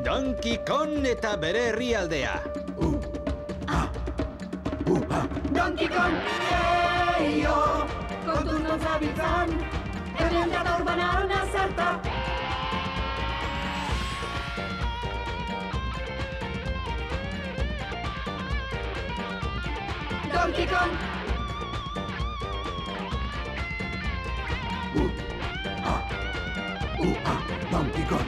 Donkey Kong eta bere herrialdea. Donkey Kong, eio, kontuz non zabiltzan, hemen dator banana zerta. Donkey Kong! Donkey Kong!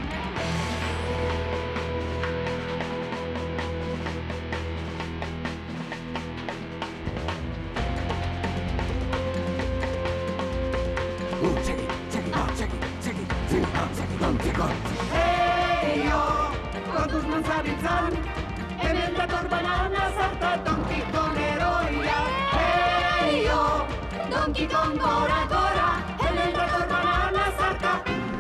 Segui, Donkey Kong! Eio, kontuz non zabiltzan, hemen dator banana zerta, Donkey Kong heroia. Eio, Donkey Kong gora, gora, hemen dator banana zerta.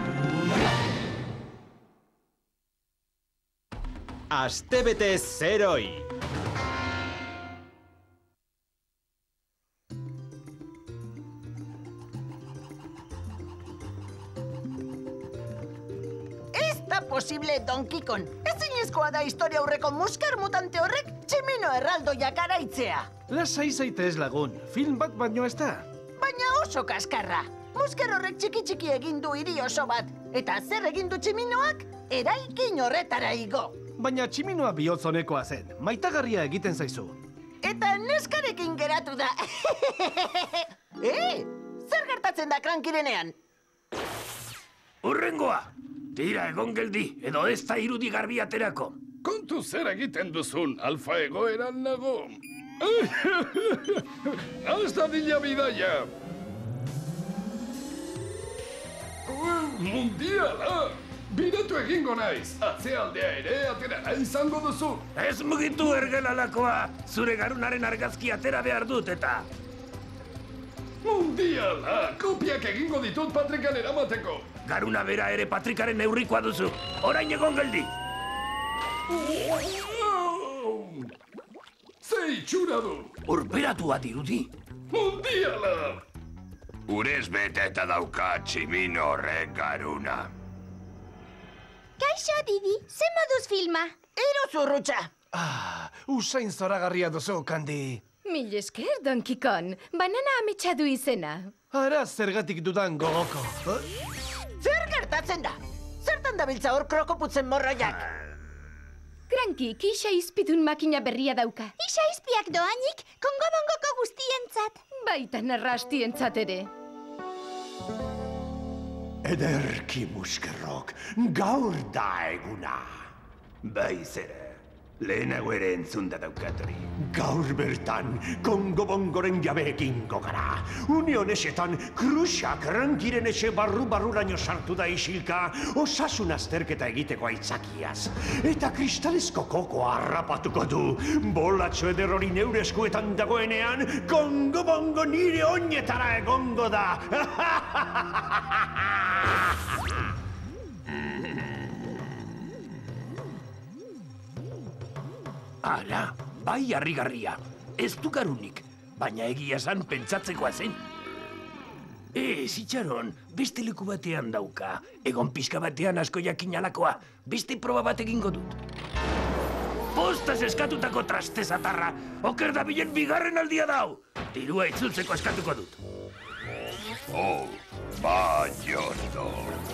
Astebete zeroi. Posible Donkey Kong. Ezinezkoa da historia aurreko musker mutante horrek tximino erraldoia garaitzea. Lasai zaitez lagun, film bat baino ez da. Baina oso kaskarra. Musker horrek txiki egin du hiri oso bat. Eta zer egin du tximinoak? Eraikin horretara igo. Baina tximinoa bihotzonekoa zen, maitagarria egiten zaizu. Eta neskarekin geratu da. Zer gertatzen da krankirenean? Urrengoa! Tira egon geldi, edo ez da irudi garbi aterako. Kontu zer egiten duzun, alfa egoeran nago. Hasta dila bidaia. Mundiala! Biratu egingo naiz, atzealdea ere aterara izango duzu. Ez mugitu ergelalakoa, zure garunaren argazki atera behar dut eta... Mundiala! Kopiak egingo ditut Patrikan eramateko. Garuna bera ere Patrikaren neurrikoa duzu. Orain egon geldi. Ze itxura du. Urperatua dirudi. Mundiala! Urez bete eta dauka tximino horrek garuna. Kaixo, Didi, ze moduz filma? Iruzurrutxa! Usain zoragarria duzu, Kandi. Mil esker, Donkey Kong. Banana ametsa du izena. Ara zergatik dudan gogoko. Zer gertatzen da? Zertan dabiltza hor krokoputzen morroiak? Cranky, Kixa izpidun makina berria dauka. Isa izpiak doainik, kongo-bongoko guztientzat. Baita narrastientzat ere. Ederki muskerrok, gaur da eguna. Bai zera, lehenago ere entzunda daukatori. Gaur bertan, kongo-bongoren jabeekin gogara. Unionesetan, Kruxak rankiren etxe barru-barruraino sartu da isilka, osasun azterketa egiteko aitzakiaz. Eta kristalezko kokoa harrapatuko du. Bolatxo eder hori neure eskuetan dagoenean, kongo-bongo nire oinetara egongo da. Ara, bai harrigarria. Ez du garunik, baina egia esan pentsatzekoa zen. Zitxaron, beste leku batean dauka. Egon pixka batean asko jakin alakoa. Beste proba bat egingo dut. Postaz eskatutako traste zatarra. Oker da bilen bigarren aldia dau. Dirua itzultzeko eskatuko dut. Oh, bai, ondo.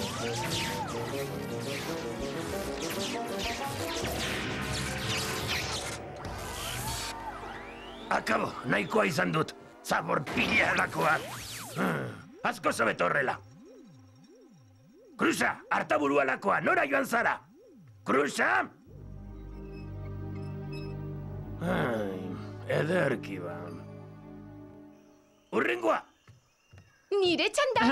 Akabo, nahikoa izan dut. Zabor pila alakoa. Asko zabeto horrela. Kruxa, hartaburu alakoa, nora joan zara? Kruxa? Ederki ba. Urrengoa! Nire txanda!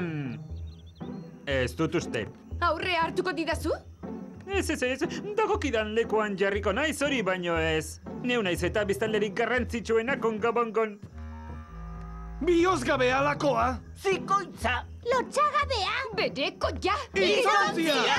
Ez dut uste. Aurre hartuko didazu? Ez, dagokidan lekuan jarriko naiz hori baino ez. Neu naiz eta biztanlerik garrantzitsuena kongo-bongon. Biozgabe alakoa! Zikoitza! Lotxagabea! Bereko ja! Izontzia!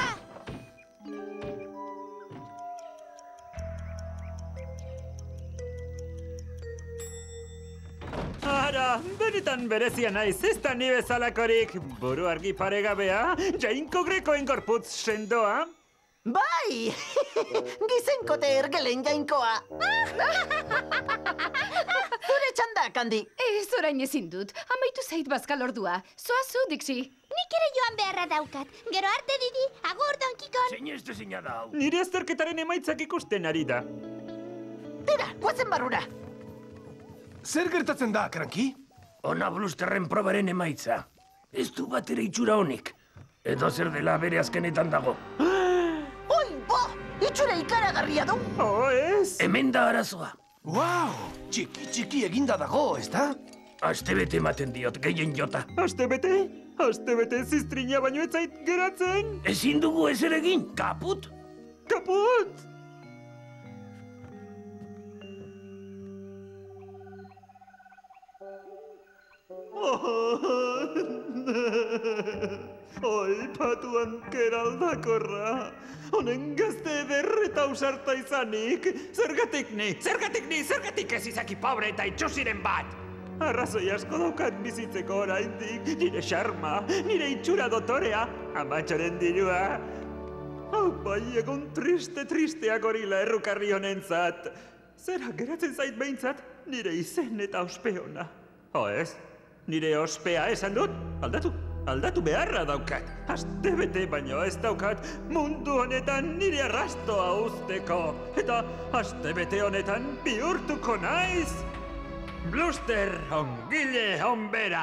Ara, benetan berezia naiz, ez da ni bezalakorik. Buru argi paregabea, jainko grekoen gorputz sendoa. Bai! Gizenkote ergelen jainkoa! Zure txandak, handi! Ez orain ezin dut, amaitu zait bazkal ordua. Zoazu, Dixi. Nik ere joan beharra daukat. Gero arte, Didi, agur, Donkey Kong. Zein ez dezina da hau. Nire azterketaren emaitzak ikusten ari da. Tira, guazen barrura! Zer gertatzen da, Cranky? Ona Blusterren probaren emaitza. Ez du bat ere itxura honik. Edo zer dela bere azkenetan dago. Oi, bo! Itxura ikaragarria du! Oh, ez! Hemen da arazoa. Wow! Txiki eginda dago, ezta? Astebete ematen diot, gehien jota. Astebete? Astebete ziztrina baino ez zait geratzen? Ezin dugu ezer egin, kaput? Kaput! Oi, patuan keraldakorra. Honen gazte ederreta ausarta izanik. Zergatik ez izaki pobre eta itxusiren bat. Arrazoi asko daukat bizitzeko oraindik. Nire xarma, nire itxura dotorea, amatxoren dirua. Hau bai, egon triste gorila errukarri honentzat. Zera geratzen zait behintzat, nire izen eta ospeona. Oh ez? Nire ospea esan dut? Aldatu beharra daukat. Astebete baino ez daukat mundu honetan nire arrastoa uzteko. Eta astebete honetan bihurtuko naiz. Bluster ongile onbera.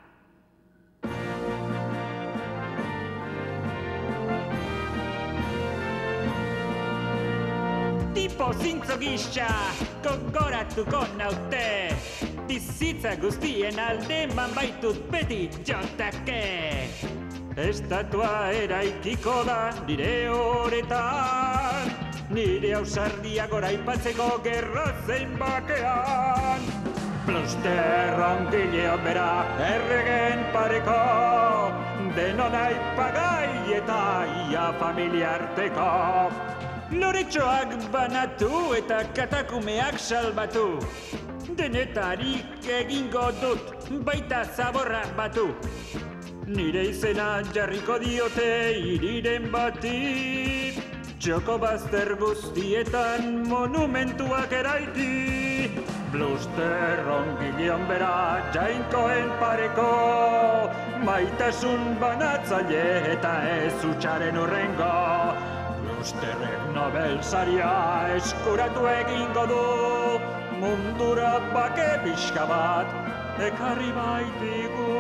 Tipo zintzo gisa, gogoratuko naute. Bizitza guztien alde baitut beti jotake. Estatua eraikiko da nire horetan. Nire ausardia goraipatzeko gerra zein bakean. Bluster ongile onbera erregen pareko. Denonai pagai eta ia familiarteko. Loretxoak banatu eta katakumeak salbatu. Denetarik egingo dut, baita zaborra batu. Nire izena jarriko diote hiriren bati. Txoko bazter guztietan monumentuak eraiki. Bluster ongile onbera jainkoen pareko. Maitasun banatzaile eta ez hutsaren hurrengo. Blusterrek Nobel saria eskuratu egingo du. Mundura bake pixka bat ekarri baitigu.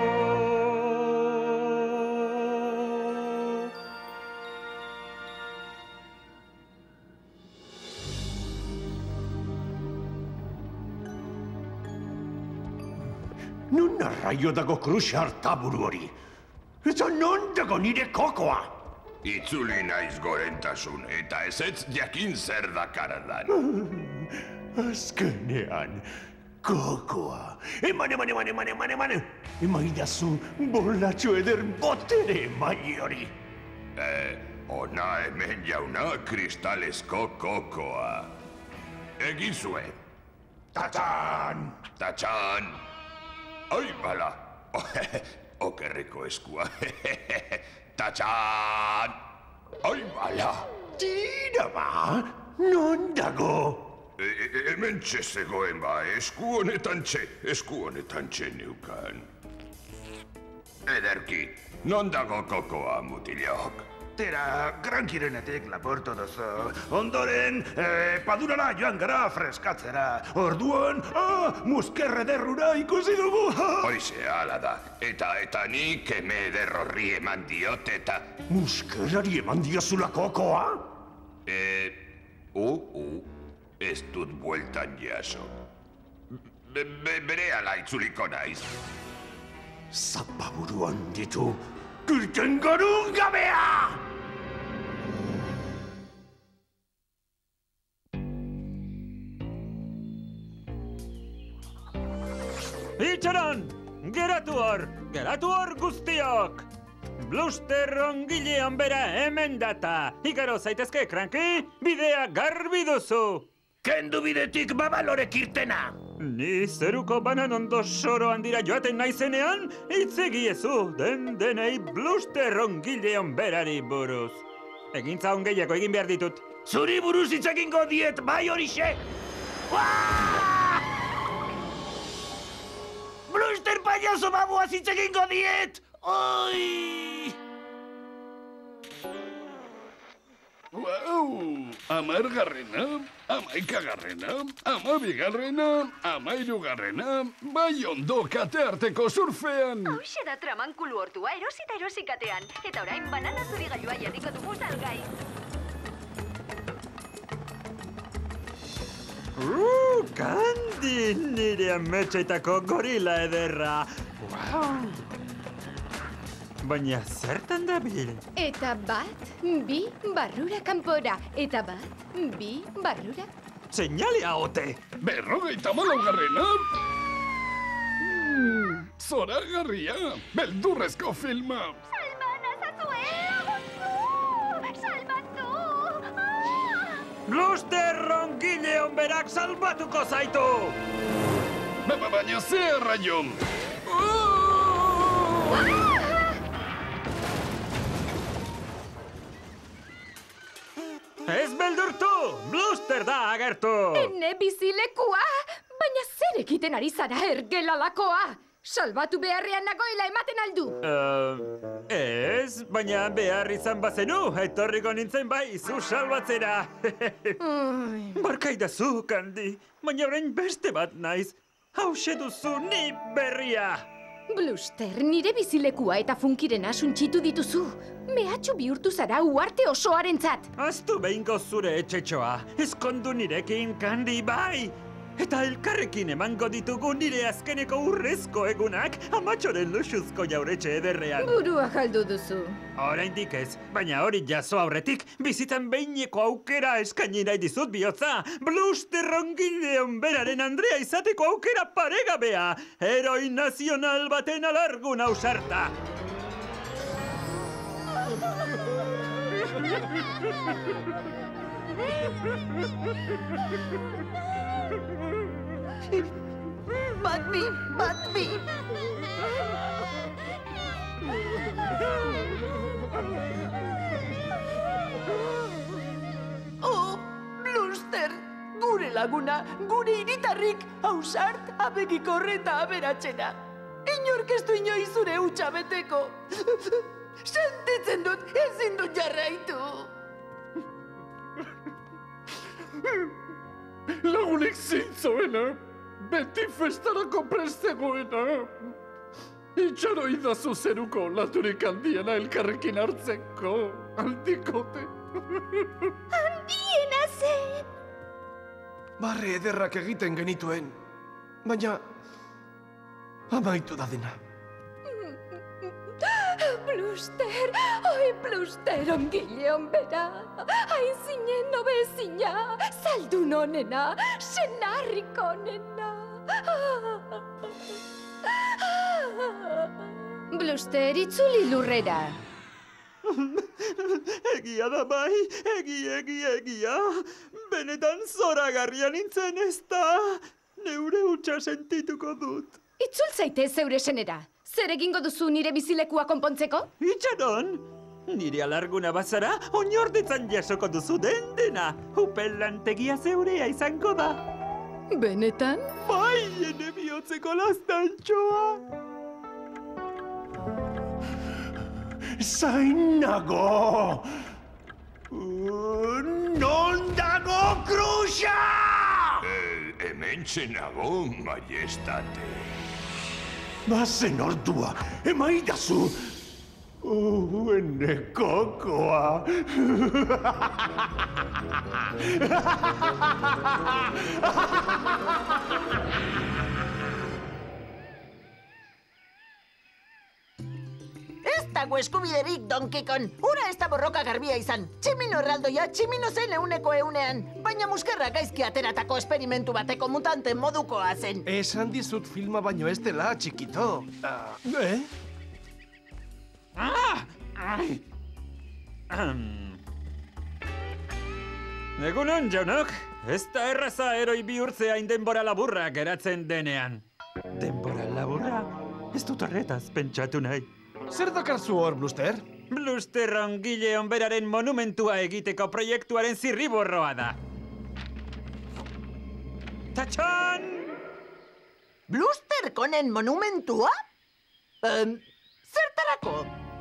Non arraio dago Cruxar taburu hori? Eta non dago nire kokoa? Itzuli naiz gorentasun eta ezetz jakin zer dakaradan. Azkenean, kokoa. Eman. Emaidazu bolatxo eder botere mai hori. Ona hemen jauna kristalezko kokoa. Egizue. Tatxan! Tatxan! Ai, bala! Okerreko eskua. Tatxan! Ai, bala! Tira ba! Non dago? Hemen zegoen ba, esku honetan txe neukan. Ederki, non dago kokoa, mutilok? Tira, Crankyrenetik laporto duzu. Ondoren, padurara joan gara freskatzera. Orduan, muskerre derrura ikusi dugu. Hoize, ala da. Eta nik eme ederrorri eman diot eta... Muskerrari eman diozula kokoa? Ez dut bueltan jaso. Bere ala itzuliko naiz. Zapaburuan ditu, kurten gorun gabea! Itxaron! Geratu hor guztiok! Bluster ongile onbera hemen data. Igaro zaitezke, Cranky, bidea garbi duzu. Kendu bidetik babalorek irtena! Ni zeruko banan ondo soro handira joaten naizenean, hitz egiezu denei Bluster ongile onberari buruz. Egintza on gehiago egin behar ditut. Zuri buruz hitz egingo diet, bai horixe! Bluster payaso baboaz hitz egingo diet! Oi! Wow! 10garrena, 11garrena, 12garrena, 13garrena, bai ondo kate arteko surfean! Hauxe da tramankulu hortua erosi eta erosikatean. Eta orain banana zurigailua jarriko dugu salgai. Kandi, nire ametxetako gorila ederra. Wow! Baina zertan dabil? Eta bat, bi, barrura kanpora. Eta bat, bi, barrura. Seinalea ote! 54garrena! Zoragarria! Beldurrezko filma! Salmana zazue! Salbatu! Bluster rongile onberak salbatuko zaitu! Baina zer raio! Ez beldurtu! Bluster da agertu! Ene bizilekua! Baina zer egiten ari zara ergelalakoa? Salbatu beharrean nagoela ematen aldu! Ez, baina behar izan bazenu, etorriko nintzen bai, zu salbatzera! Barkaidazu, Kandi, baina orain beste bat naiz. Hauxe duzu ni berria! Bluster, nire bizilekua eta funkirena suntxitu dituzu. Mehatxu bihurtu zara uarte osoarentzat. Aztu behingo zure etxetxoa. Ezkondu nirekin, Kandi, bai! Eta elkarrekin emango ditugu nire azkeneko urrezko egunak amatxoren luxuzko jauretxe ederrean. Burua galdu duzu. Oraindik ez, baina hori jaso aurretik, bizitan behineko aukera eskaini nahi dizut bihotza. Bluster rongile onberaren Andrea izateko aukera paregabea. Heroi nazional baten alargun ausarta. Batbi, Batbi! Oh, Bluster! Gure laguna, gure hiritarrik, ausart, abegikorre eta aberatxena. Inork ez du inoiz zure hutsa beteko. Sentitzen dut, ezin dut jarraitu. Lagunik zintzoena, beti festarako prestegoena. Itxaro idazu zeruko laturik handiena elkarrekin hartzeko, aldikote. Handiena zen! Barre ederrak egiten genituen, baina amaitu da dena. Bluster, oi Bluster ongile onbera. Hain zinen obezina, zaldun onena, senarrik onena. Bluster, itzuli lurrera. Egia da bai, egia. Benetan zoragarria nintzen ez da. Neure hutsa sentituko dut. Itzul zaite zeure senera. Zer egingo duzu nire bizilekua konpontzeko? Itxaron! Nire alarguna bazara, oinordetzan jasoko duzu dena. Upel lantegia zeurea izango da. Benetan? Bai, ene bihotzeko laztantxoa. Zain nago! Non dago kruxa! Hementxe nago, majestate. Bazen ordua, emaidazu! Ene kokoa! Ez dago eskubiderik, Donkey Kong. Ura ez da borroka garbia izan. Tximino erraldoia, tximino zen 100%. Baina muskerra gaizki ateratako esperimentu bateko mutante modukoa zen. Esan dizut filma baino ez dela, txikito. Egunon, jaunok. Ez da erraza eroi bihurtzea denbora laburra geratzen denean. Denbora laburra? Ez dut horretaz pentsatu nahi. Zer dakarzu hor, Bluster? Bluster ongile onberaren monumentua egiteko proiektuaren zirriborroa da. Tatxan! Bluster konen monumentua? Zertarako?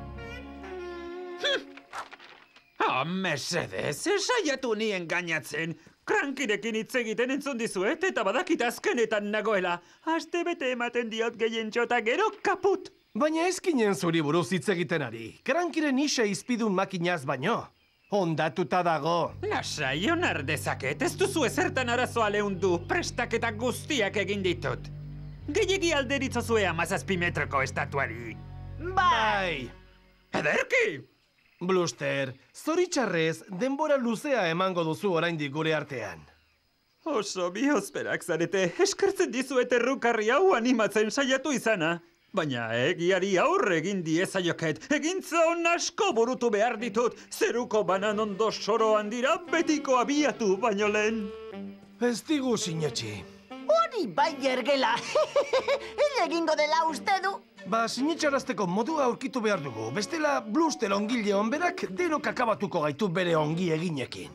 Mesedez, esaiatu ni engainatzen. Krankirekin hitz egiten entzun dizuet eta badakit azkenetan nagoela. Aste bete ematen diot gehientxo eta gero kaput. Baina ezkinen zuri buruz hitz egiten ari. Krankiren isa izpidun makinaz baino. Ondatuta dago. Lasai, onar dezaket, ez duzu ezertan arazoa leundu, prestaketa guztiak egin ditut. Gehiegi alderitzozue 17 metroko estatuari. Bai! Ederki! Bluster, zoritxarrez, denbora luzea emango duzu oraindik gure artean. Oso biosperak zarete, eskertzen dizuet errukarri hau animatzen saiatu izana. Baina egiari aurre egin diezaioket, egintza hon asko burutu behar ditut, zeruko banan ondo soroan dira betiko abiatu baino lehen. Ez digu sinetxi. Hori bai ergela, hile egingo dela uste du. Ba, sinetxarazteko modua aurkitu behar dugu, bestela Bluster ongile onberak denok akabatuko gaitu bere ongi eginekin.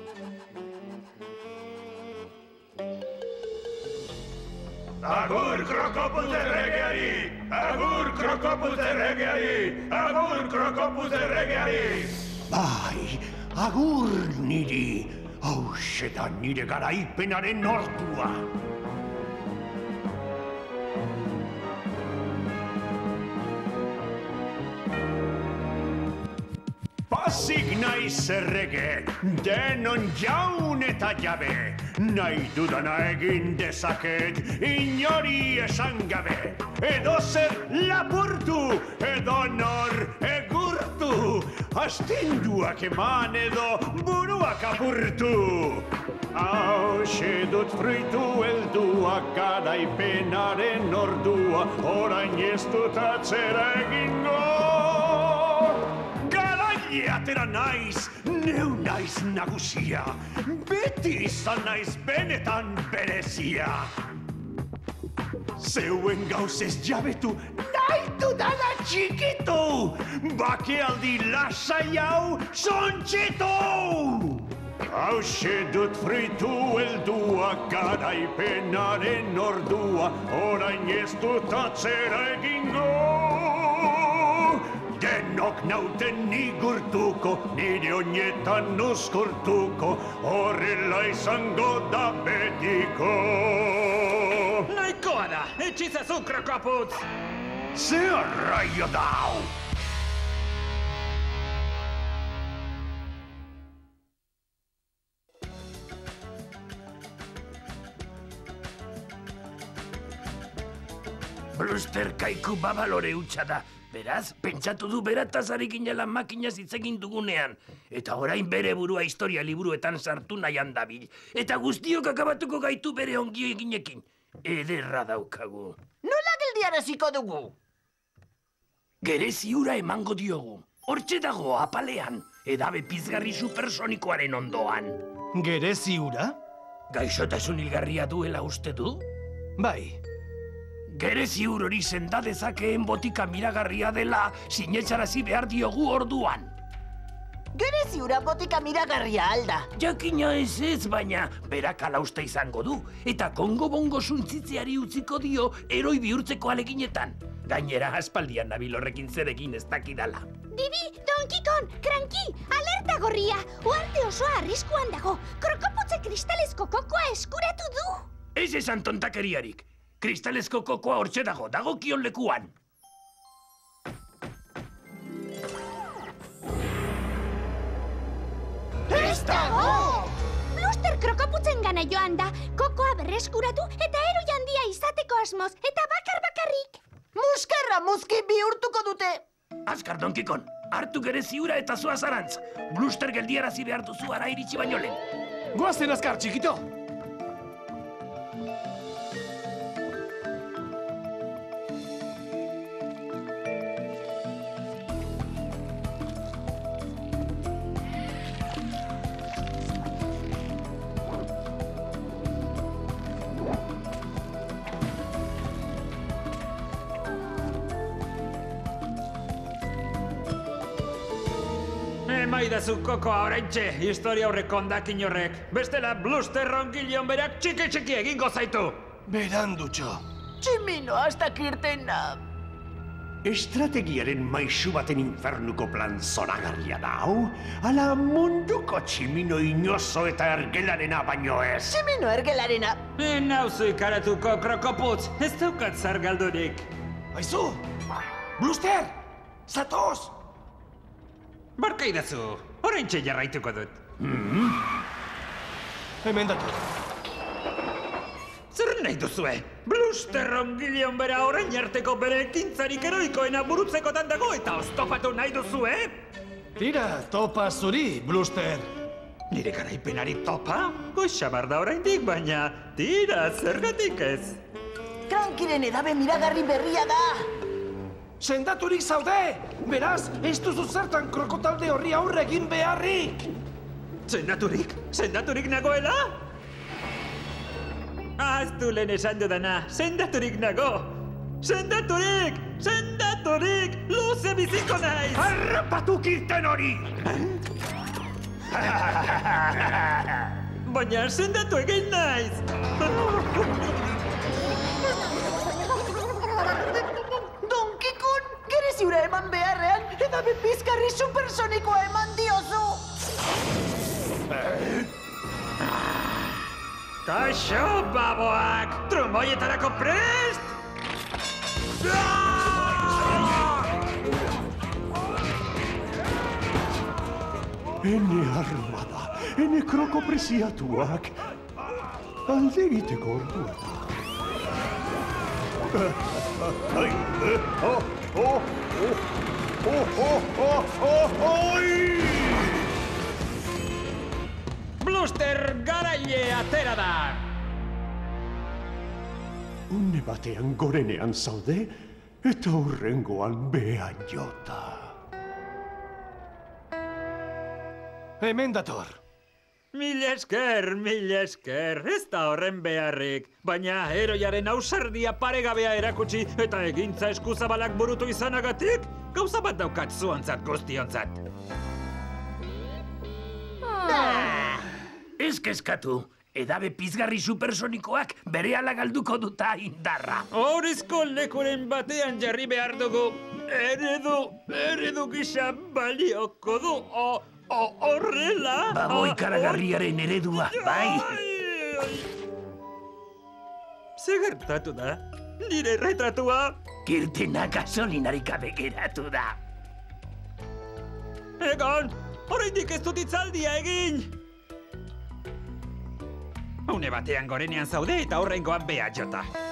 Agur Krokopuz erregeari! Agur Krokopuz erregeari! Agur Krokopuz erregeari! Bai, agur niri, hauxe da nire garaipenaren ordua. Pasik naiz errege, denon jaun eta jabe. Nahi dudana egin dezaket, inori esan gabe. Edo zer lapurtu, edo nor egurtu. Astinduak eman edo buruak apurtu. Hauxe dut fruitu helduak garaipenaren ordua. Orain ez dut atzera egingo. Atera naiz, neu naiz nagusia, beti izan naiz benetan berezia. Zeuen gauzez jabetu, nahi dudana txikitu, bakealdi lasai hau sontxitu. Hauxe dut fritu heldua, garaipenaren ordua, orain ez dut atzera egingo. Denok nauten nigurtuko, nire oinetan uzkurtuko, horrela izango da betiko. Nahikoa da, etxizazu Krokoputz! Ze arraio dau! Bluster kaiku babalore hutsa da. Beraz, pentsatu du berataz ari ginela makinaz hitz egin dugunean. Eta orain bere burua historia liburuetan sartu nahian dabil. Eta guztiok akabatuko gaitu bere ongi eginekin. Ederra daukagu. Nola geldiaraziko dugu? Gerezi hura emango diogu. Hortxe dago apalean. Edabe pizgarri supersonikoaren ondoan. Gerezi hura? Gaixotasun hilgarria duela uste du? Bai. Gerezi hori senda dezakeen botika miragarria dela sinetxarazi behar diogu orduan. Gerezi hura botika miragarria alda. Jakina ez, baina berak ala uste izango du. Eta kongo-bongo suntzitzeari utziko dio eroi bihurtzeko aleginetan. Gainera, aspaldian nabil horrekin zerekin ez dakidala. Bibi, Donkey Kong, Cranky, alerta gorria. Uarte osoa arriskuan dago. Krokoputze kristalezko kokoa eskuratu du. Ez esan tontakeriarik. Kristalezko kokoa hortxe dago kion lekuan. Ez dago! Bluster Krokoputzen gana joan da, kokoa berreskuratu eta eroi handia izateko asmoz, eta bakarrik. Muskerra muzki bihurtuko dute! Azkar, Donkey Kong, hartu gerezi hura eta zoaz arantz. Bluster geldiarazi behar duzu ara iritsi baino lehen. Goazen azkar, txikito! Emaidazu kokoa oraintxe, historia horrek ondakin horrek. Bestela Bluster ongileon berak txiki egingo zaitu. Berandutxo. Tximino, hasta kirtena. Estrategiaren maisu baten infernuko plan zoragarria da, hau? Ala munduko tximino inozo eta ergelarena baino ez. Tximino ergelarena. Nauzu ikaratuko krokoputz, ez daukat zargaldurik. Aizu! Bluster! Zatoz! Barkaidazu, oraintxe jarraituko dut. Hemen datu. Zer nahi duzue? Bluster ongileon bera orain arteko bere ekintzarik eroikoena burutzekotan dago eta oztopatu nahi duzue? Tira, topa zuri, Bluster. Nire garaipenari topa? Goixabar da oraindik, baina tira, zergatik ez. Krankiren edabe miragarri berria da. Sendaturik zaude! Beraz, ez duzu zertan krokotalde horri aurre egin beharrik! Sendaturik nagoela? Aztu lehen esan dudana, sendaturik nago! Sendaturik! Luze biziko naiz! Harrapatuk irten hori! Baina sendatu egin naiz! Donkey Kong, gereziura eman beharrean, edabe pizkarri supersonikoa eman diozu! Kaixo, baboak! Trumoietarako prest! Ene armada, ene kroko preziatuak. Alde egiteko ordua da. Bluster garaile atera da! Une batean gorenean zaude, eta hurrengoan beha jota. Hemen dator. Mila esker, ez da horren beharrik. Baina heroiaren ausardia paregabea erakutsi eta egintza eskuzabalak burutu izanagatik, gauza bat daukat zuontzat guztiontzat. Ez kezkatu, edabe pizgarri supersonikoak berehala galduko duta indarra. Horizko lekuren batean jarri behar dugu. Eredu gisa balioko du, horrela... Baboi karagarriaren eredua, bai. Ze gertatu da? Nire retratua? Kirtena gasolinarik gabe geratu da. Egon, oraindik ez dut itzaldia egin! Une batean gorenean zaude eta horrengoan beha jota.